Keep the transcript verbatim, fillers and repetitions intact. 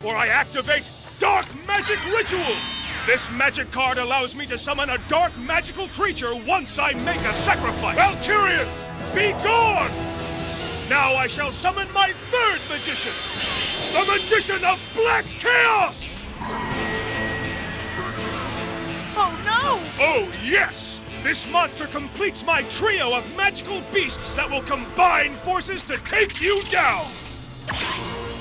for I activate Dark Magic Ritual! This magic card allows me to summon a dark magical creature once I make a sacrifice! Valkyrian, be gone! Now I shall summon my third magician! The Magician of Black Chaos! Oh no! Oh yes! This monster completes my trio of magical beasts that will combine forces to take you down!